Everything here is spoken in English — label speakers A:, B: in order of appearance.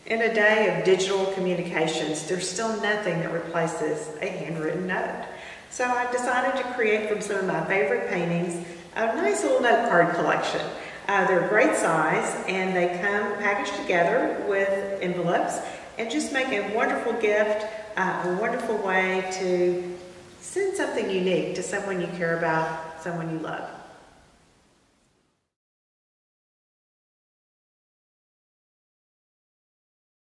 A: In a day of digital communications, there's still nothing that replaces a handwritten note. So I decided to create from some of my favorite paintings a nice little note card collection. They're a great size and they come packaged together with envelopes and just make a wonderful gift, a wonderful way to send something unique to someone you care about, someone you love.